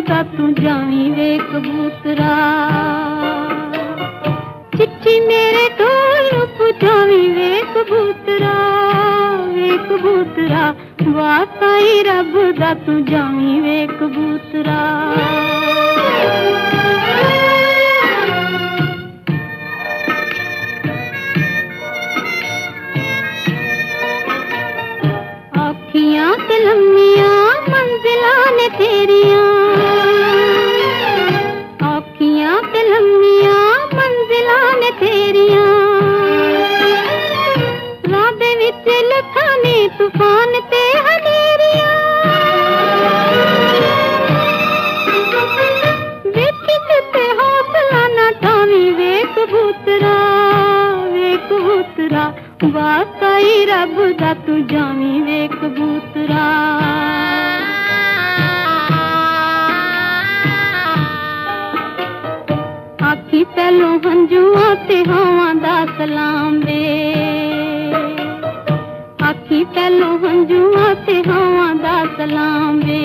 दा तू जावी वे कबूतरा। चिट्ठी मेरे ढोल पहुंचावी वे कबूतरा, वे कबूतरा। वाकई रब दा तू जावी वे कबूतरा। अखियां ते लम्मियां मंजिलां ने तेरियां, अखियां ते लम्मियां मंजिलां ने तेरियां। राह दे विच लखां ने तूफान ते हनेरियां। वेखी ते हौसला ना ठावी वे कबूतरा, वे कबूतरा। वाकई रब दा तू जावी वे कबूतरा। आखी पहलों हंजुआं ते हवां दा सलाम वे, आखी पहलों हंजुआं ते हवां दा सलाम वे।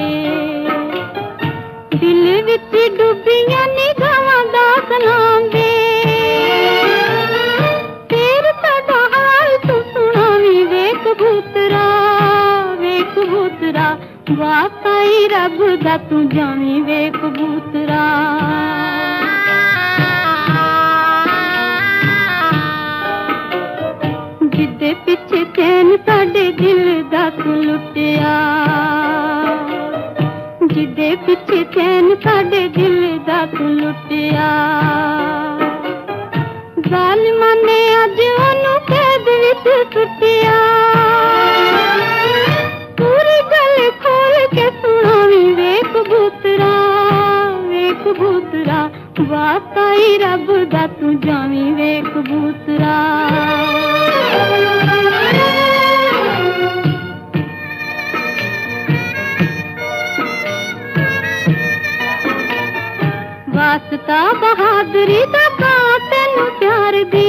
दिल विच डुबियां निगाहां दा सलाम वे। कबूतरा, वे कबूतरा। वाकई रब दा तू जावी वे कबूतरा। जिदे पिछे चैन साडे दिल दा तू लुटिया, जिदे पिछे चैन साडे दिल दा तू लुटिया। ज़ालिमां ने अज ओनू कैद विच सुटिया। पूरी गल खोल के सुनावी वे कबूतरा, वे कबूतरा। वाकई रब दा तू जावी वे कबूतरा। वास्ता बहादुरी दा तैनू प्यार दी,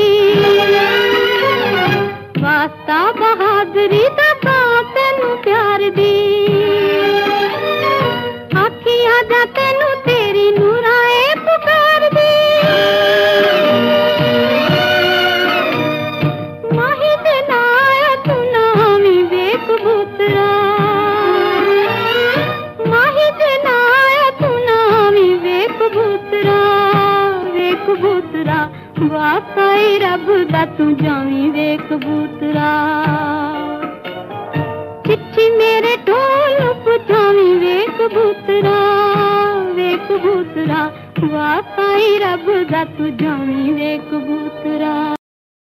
वास्ता बहादुरी दा तैनू प्यार दी। आखी आजा तैनू तेरी नूराए पुकार दी। माही दे नाया तू नावी वे कबूतरा, माही दे नाया तू नावी वे कबूतरा, वे कबूतरा। वाकई रब दा तू जावी वे कबूतरा। चिट्ठी मेरे ढोल पहुंचावी वे कबूतरा, वे कबूतरा। वाकई रब दा तू जावी वे कबूतरा।